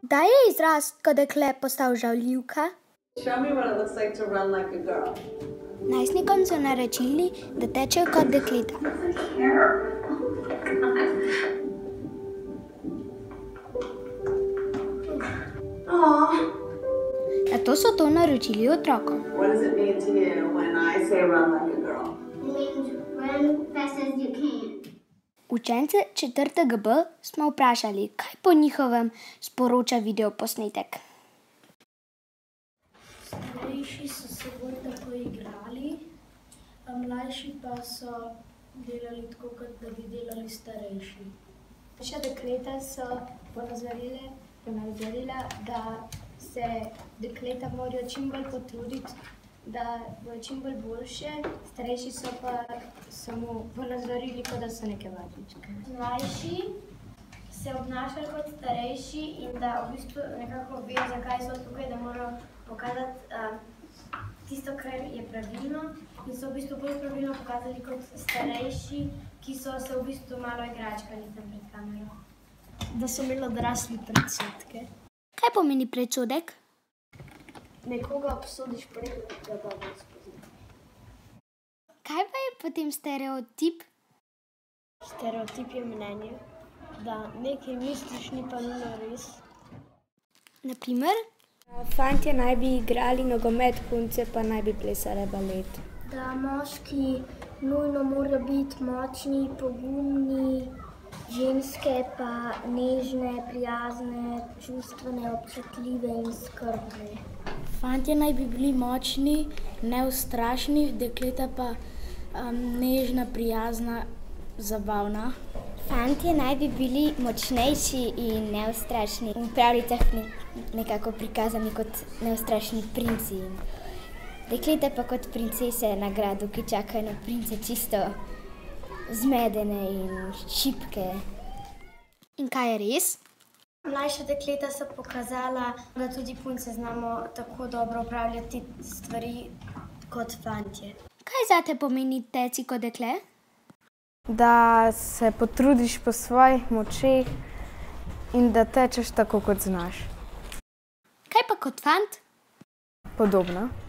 Kdaj je izraz, ko dekle postal žaljivka? Najstnikom so naročili, da tečejo kot dekleta. Nato so to naročili otrokom. Učence 4. B smo vprašali, kaj po njihovem sporoča videoposnetek. Starejši so se bolj tako igrali, mlajši pa so delali tako, kot da bi delali starejši. Še dekleta so ponazorila, da se dekleta morajo čim bolj potruditi, da bojo čim bolj boljše, starejši so pa samo ponazorili, kot da so neke vatričke. Mlajši se obnašali kot starejši in da v bistvu nekako vejo, zakaj so tukaj, da morajo pokazati tisto, kar je pravilno, in so v bistvu bolj pravilno pokazali kot starejši, ki so se v bistvu malo igračkali tam pred kamero. Da so imeli odrasli predsodke. Kaj pomeni predsodek? Nekoga obsodiš prej, da ga bolj spozna. Kaj pa je potem stereotip? Stereotip je mnenje, da nekaj misliš, ni pa nujno res. Naprimer? Fantje naj bi igrali nogomet, punce pa naj bi plesale balet. Da moški nujno morajo biti močni, pogumni, ženske pa nežne, prijazne, čustvene, občutljive in skrbne. Fantje naj bi bili močni, neustrašni, dekleta pa nežna, prijazna, zabavna. Fantje naj bi bili močnejši in neustrašni. V pravljicah nekako prikazani kot neustrašni princi. Dekleta pa kot princese na gradu, ki čakajo na prince čisto zmedene in šibke. In kaj je res? Mlajša dekleta so pokazala, da tudi punce znamo tako dobro upravljati stvari kot fantje. Kaj zate pomeni teci kot dekle? Da se potrudiš po svojih močeh in da tečeš tako, kot znaš. Kaj pa kot fant? Podobno.